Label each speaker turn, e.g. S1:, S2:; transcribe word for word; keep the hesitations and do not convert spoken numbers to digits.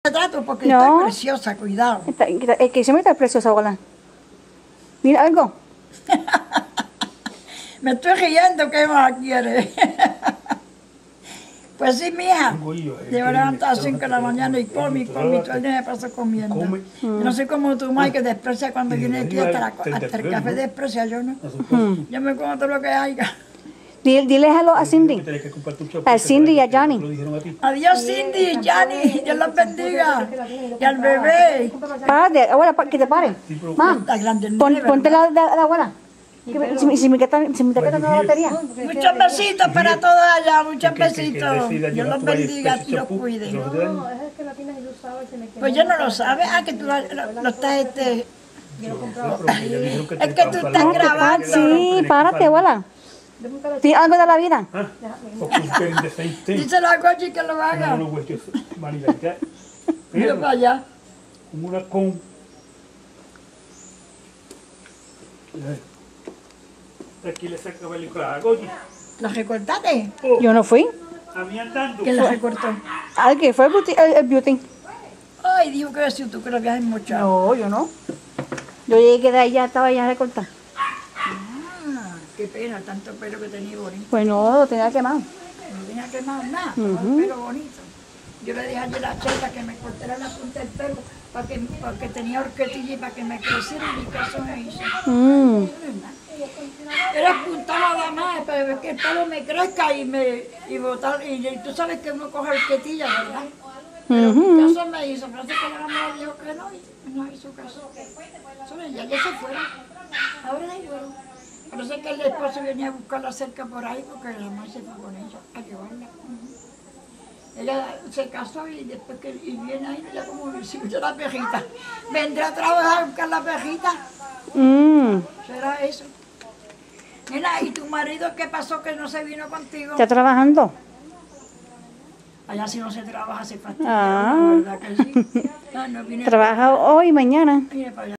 S1: Trato porque
S2: No.
S1: está preciosa, cuidado.
S2: Está- Es que se me está preciosa, abuela. Mira algo.
S1: Me estoy riendo, ¿qué más quiere? Pues sí, mija. Llevo levantado a las cinco de la mañana y come y come y todo el día me paso comiendo. Yo no sé cómo tu madre que desprecia cuando viene aquí hasta, la, hasta el café desprecia, yo no. Yo me como todo lo que haya.
S2: Dile, dile hello a Cindy. A Cindy y a Johnny.
S1: Adiós, Cindy y Johnny. Dios los bendiga. Y al bebé.
S2: Párate, abuela, pa- que te paren. Ma,
S1: La grande
S2: pon,
S1: nueve,
S2: ponte
S1: ¿verdad?
S2: la, la, la abuela. Que me- Si, me- si me quita si me está quitando la batería.
S1: Muchos besitos para todos allá, muchos besitos. Dios los bendiga y los cuide.
S3: No, es que la tienes y usaba y se me quedó.
S1: Pues yo no lo sabes. Ah, que tú lo, lo- lo estás este. Es que tú estás
S2: Ah,
S1: grabando.
S2: sí, párate, abuela. Sí, algo de la vida.
S1: Díselo a Gochi que lo haga. Mira para allá.
S4: Una con. Aquí le saca película a Goyi.
S1: ¿La recortaste?
S2: Yo no fui.
S4: A mí andando.
S1: ¿Quién la recortó?
S2: Al que fue el beauty. El, el beauty.
S1: Ay, dijo que si tú que lo habías mochado.
S2: No, yo no. Yo llegué de ahí, ya estaba ya recortada.
S1: Ah, qué pena, tanto pelo que tenía bonito.
S2: Pues no, lo tenía quemado.
S1: No tenía que más nada,
S2: Ujú.
S1: pelo bonito. Yo le dije ayer a la cheta que me cortara la punta del pelo para que, para que tenía horquetilla y para que me creciera y mi caso me hizo.
S2: Mm.
S1: Era punta nada más, para que el pelo me crezca y me y botar. Y, y tú sabes que uno coge horquetilla, ¿verdad? Pero mi caso me hizo, parece que la mamá dijo que no y no hizo caso. Sobre ya, ya se fueron. Ahora se fueron. Parece que el esposo venía a buscarla cerca por ahí porque la mamá se fue con ella a llevarla. Ella se casó y después que y viene ahí, ya como si fuera la pejita. Vendrá a trabajar a buscar la pejita.
S2: Mm.
S1: ¿Será eso? Mira, ¿y tu marido qué pasó que no se vino contigo?
S2: ¿Está trabajando?
S1: Allá si no se trabaja se fastidia,
S2: Ah.
S1: ¿verdad que sí? Ah, no vine
S2: Trabaja hoy y mañana.
S1: Mire para allá.